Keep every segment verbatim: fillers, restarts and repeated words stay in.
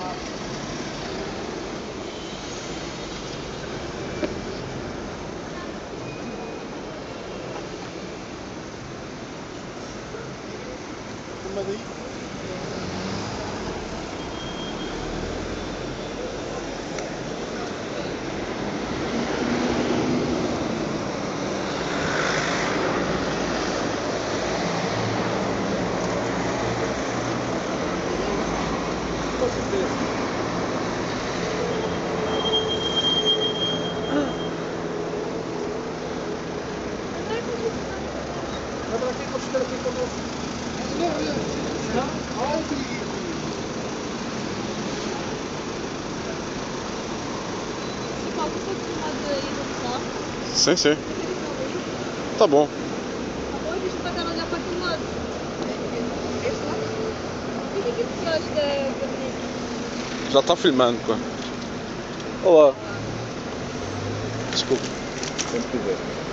Daí. Com certeza. Agora aqui pode estar aqui conosco. Sim, sim. Tá bom. Tá bom, deixa eu pagar olhar para aquele lado. Este lado? O que é que tu acha da gabinete? Já está filmando, pá. Olá. Desculpa. Sempre quiser.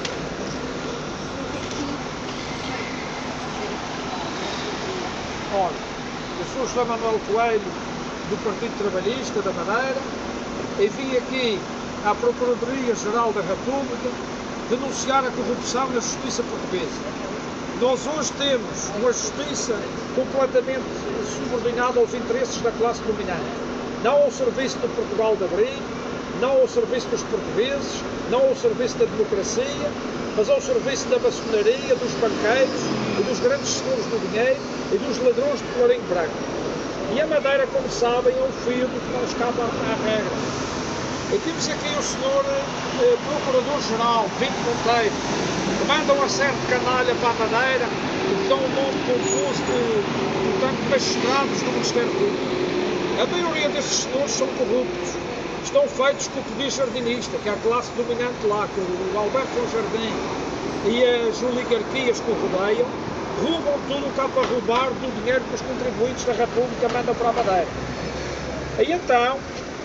Olha, eu sou o José Manuel Coelho, do Partido Trabalhista da Madeira, e vim aqui à Procuradoria-Geral da República denunciar a corrupção na justiça portuguesa. Nós hoje temos uma justiça completamente subordinada aos interesses da classe dominante, não ao serviço de Portugal de Abril, não ao serviço dos portugueses, não ao serviço da democracia, mas ao serviço da maçonaria, dos banqueiros e dos grandes senhores do dinheiro e dos ladrões de colarinho branco. E a Madeira, como sabem, é um feudo que não escapa à regra. E temos aqui o senhor eh, Procurador-Geral, Pinto Monteiro, que manda uma certa canalha para a Madeira e que dá um nome confuso de, portanto, magistrados do Ministério Público. A maioria desses senhores são corruptos. Estão feitos com o poder jardinista, que é a classe dominante lá, que o Alberto João Jardim e as oligarquias que o rodeiam, roubam tudo o que há para roubar do dinheiro que os contribuintes da República mandam para a Madeira. E então,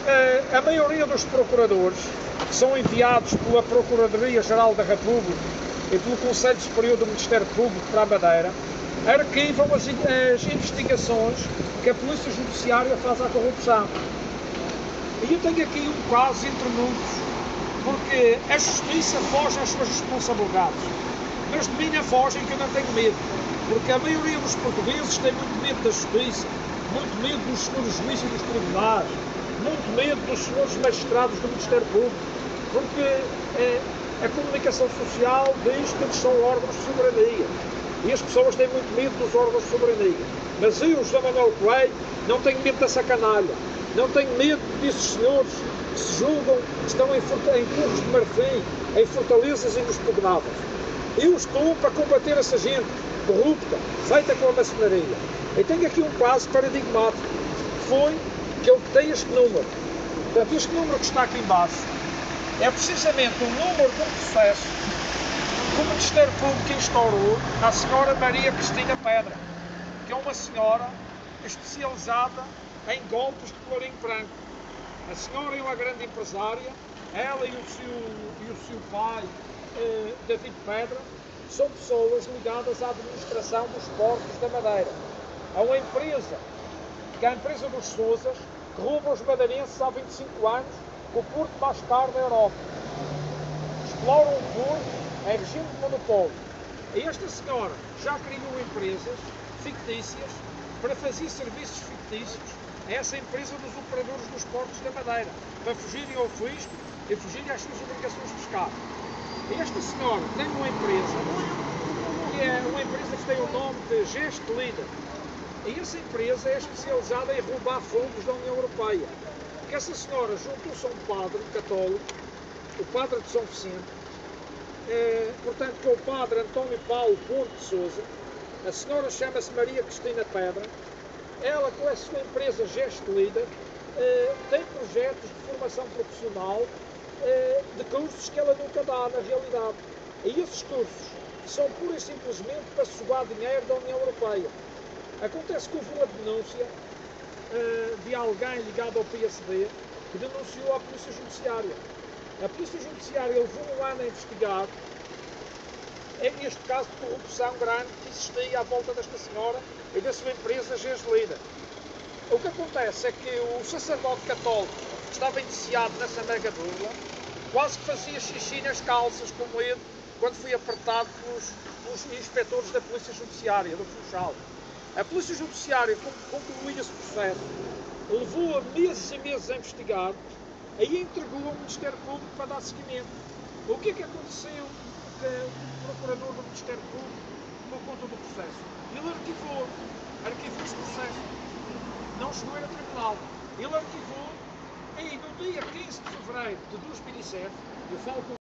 a maioria dos procuradores, que são enviados pela Procuradoria-Geral da República e pelo Conselho Superior do Ministério Público para a Madeira, arquivam as, as investigações que a Polícia Judiciária faz à corrupção. E eu tenho aqui um caso entre muitos, porque a Justiça foge às suas responsabilidades. Mas de mim não fogem, que eu não tenho medo, porque a maioria dos portugueses tem muito medo da Justiça, muito medo dos senhores juízes e dos tribunais, muito medo dos senhores magistrados do Ministério Público, porque é, a comunicação social diz que eles são órgãos de soberania, e as pessoas têm muito medo dos órgãos de soberania. Mas eu, José Manuel Coelho, não tenho medo dessa canalha. Não tenho medo desses senhores que se julgam que estão em, em Torres de Marfim, em fortalezas inexpugnáveis. Eu estou para combater essa gente corrupta, feita com a maçonaria. E tenho aqui um caso paradigmático, que foi que ele tem este número. Portanto, este número que está aqui embaixo é precisamente o número de um processo que o Ministério Público instaurou à senhora Maria Cristina Pedra, que é uma senhora especializada em golpes de colarinho branco. A senhora é uma grande empresária, ela e o seu, e o seu pai, eh, David Pedra, são pessoas ligadas à administração dos portos da Madeira. Há uma empresa, que é a empresa dos Sousas, que rouba os madeirenses há vinte e cinco anos, com o porto mais caro da Europa. Exploram o porto em regime de monopólio. E esta senhora já criou empresas fictícias para fazer serviços fictícios a essa empresa dos operadores dos portos da Madeira, para fugirem ao fisco e fugirem às suas obrigações fiscais. E esta senhora tem uma empresa, que é uma empresa que tem o nome de Gest Leader. E essa empresa é especializada em roubar fundos da União Europeia. Porque essa senhora juntou-se a um padre católico, o padre de São Vicente, eh, portanto, que é o padre António Paulo Porto de Sousa. A senhora chama-se Maria Cristina Pedra. Ela, com a sua empresa Gest Leader, eh, tem projetos de formação profissional eh, de cursos que ela nunca dá na realidade. E esses cursos são pura e simplesmente para sugar dinheiro da União Europeia. Acontece que houve uma denúncia uh, de alguém ligado ao P S D que denunciou à Polícia Judiciária. A Polícia Judiciária levou um ano a investigar em este caso de corrupção grande que existia à volta desta senhora e da sua empresa Gest Leader. O que acontece é que o sacerdote católico estava indiciado nessa mega burla, quase que fazia xixi nas calças com medo quando foi apertado pelos, pelos inspectores da Polícia Judiciária, do Funchal. A Polícia Judiciária concluiu esse processo, levou-a meses e meses a investigar, aí entregou ao Ministério Público para dar seguimento. O que é que aconteceu que o Procurador do Ministério Público, por conta do processo? Ele arquivou, arquivou esse processo. Não chegou a ir a tribunal. Ele arquivou e no dia quinze de fevereiro de dois mil e sete, eu falo com